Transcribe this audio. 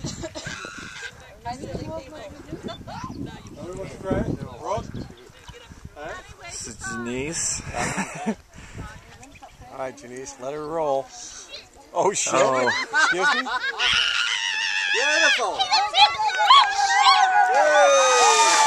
This is Jenise. All right, Jenise, let her roll. Oh, shit. Oh. Excuse me? Beautiful. Yay!